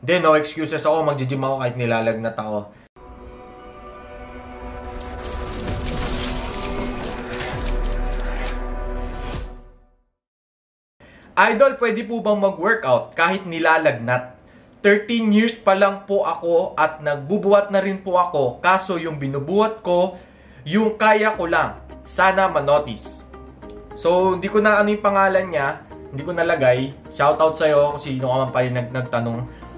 Then, no excuses ako. Mag-gym ako kahit nilalagnat ako. Idol, pwede po bang mag-workout kahit nilalagnat? 13 years pa lang po ako at nagbubuhat na rin po ako. Kaso yung binubuhat ko, yung kaya ko lang. Sana manotice. So, hindi ko na ano yung pangalan niya. Hindi ko nalagay. Shoutout sa'yo kung sino ka man pa yung nagtanong.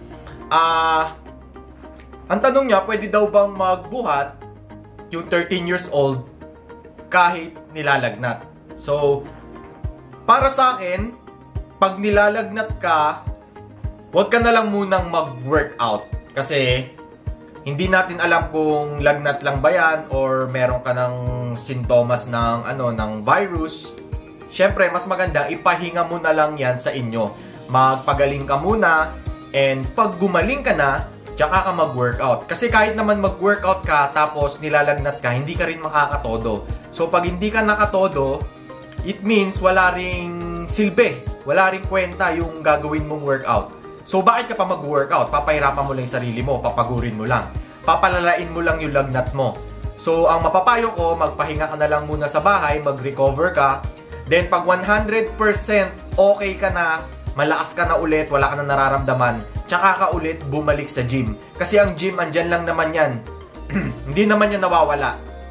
Ang tanong niya, pwede daw bang magbuhat yung 13 years old kahit nilalagnat? So, para sa akin, pag nilalagnat ka, huwag ka na lang munang mag-workout. Kasi, hindi natin alam kung lagnat lang ba yan or meron ka ng sintomas ng, ng virus. Siyempre, mas maganda, ipahinga mo na lang yan sa inyo. Magpagaling ka muna, and pag gumaling ka na, tsaka ka mag-workout. Kasi kahit naman mag-workout ka, tapos nilalagnat ka, hindi ka rin makakatodo. So, pag hindi ka nakatodo, it means wala ring silbi. Wala ring kwenta yung gagawin mong workout. So, bakit ka pa mag-workout? Papahirapan mo lang yung sarili mo, papagurin mo lang. Papalalain mo lang yung lagnat mo. So, ang mapapayo ko, magpahinga ka na lang muna sa bahay, mag-recover ka. Then, pag 100% okay ka na, malakas ka na ulit, wala ka na nararamdaman, tsaka ka ulit bumalik sa gym. Kasi ang gym, andyan lang naman yan. Hindi naman yan nawawala.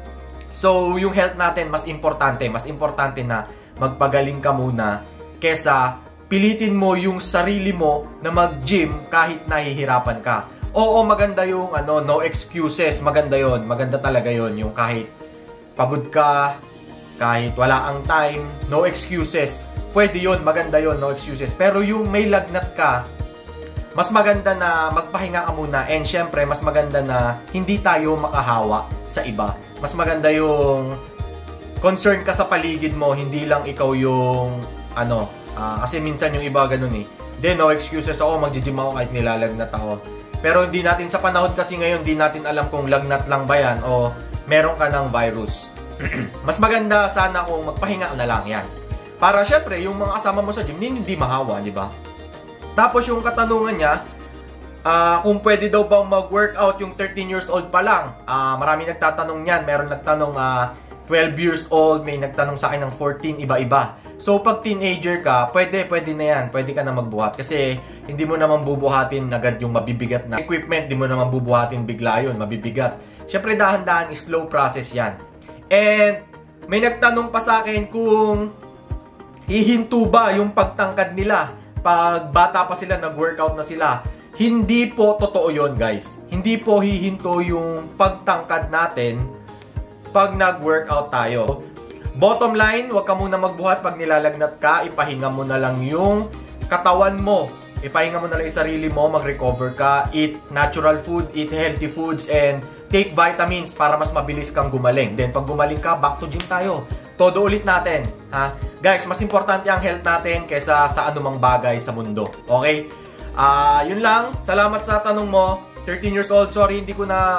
So, yung health natin, mas importante na magpagaling ka muna kesa pilitin mo yung sarili mo na mag-gym kahit nahihirapan ka. Oo, maganda yung no excuses. Maganda yon, maganda talaga yon. Yung kahit pagod ka, kahit wala ang time, no excuses. Pwede yon, maganda yon, no excuses. Pero yung may lagnat ka, mas maganda na magpahinga ka muna. And syempre, mas maganda na hindi tayo makahawa sa iba. Mas maganda yung concern ka sa paligid mo, hindi lang ikaw yung kasi minsan yung iba ganun eh. Then, no excuses ako, mag-gym ako kahit nilalagnat ako. Pero hindi natin, sa panahon kasi ngayon, hindi natin alam kung lagnat lang ba yan o meron ka ng virus. Mas maganda sana kung magpahinga ka na lang yan. Para syempre, yung mga kasama mo sa gym, hindi mahawa, di ba? Tapos yung katanungan niya, kung pwede daw bang mag-workout yung 13 years old pa lang. Marami nagtatanong yan. Meron nagtanong 12 years old, may nagtanong sa akin ng 14, iba-iba. So, pag teenager ka, pwede na yan. Pwede ka na magbuhat. Kasi, hindi mo naman bubuhatin agad yung mabibigat na equipment. Hindi mo naman bubuhatin bigla yun, mabibigat. Siyempre, dahan-dahan, slow process yan. And, may nagtanong pa sa akin kung hihinto ba yung pagtangkad nila pag bata pa sila, nag-workout na sila. Hindi po totoo yun, guys. Hindi po hihinto yung pagtangkad natin pag nag-workout tayo. Bottom line, huwag ka muna magbuhat pag nilalagnat ka. Ipahinga mo na lang yung katawan mo. Ipahinga mo na lang yung sarili mo, mag-recover ka. Eat natural food, eat healthy foods, and take vitamins para mas mabilis kang gumaling. Then, pag gumaling ka, back to gym tayo. Todo ulit natin. Ha? Guys, mas importante ang health natin kaysa sa anumang bagay sa mundo. Okay? Yun lang. Salamat sa tanong mo. 13 years old. Sorry, hindi ko na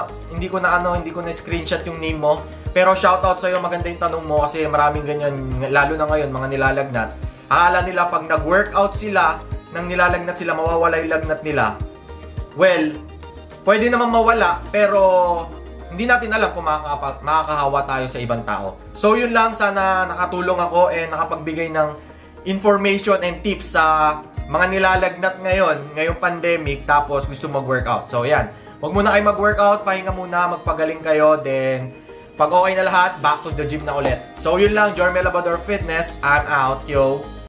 screenshot yung name mo. Pero shoutout sa'yo, maganda yung tanong mo kasi maraming ganyan, lalo na ngayon, mga nilalagnat. Akala nila pag nag-workout sila, nang nilalagnat sila, mawawala yung lagnat nila. Well, pwede naman mawala, pero hindi natin alam kung makakahawa tayo sa ibang tao. So yun lang, sana nakatulong ako and nakapagbigay ng information and tips sa mga nilalagnat ngayong pandemic, tapos gusto mag-workout. So yan, huwag muna kayo mag-workout, pahinga muna, magpagaling kayo, then pag okay na lahat, back to the gym na ulit. So yun lang, Jormel Labrador Fitness. I'm out, yo!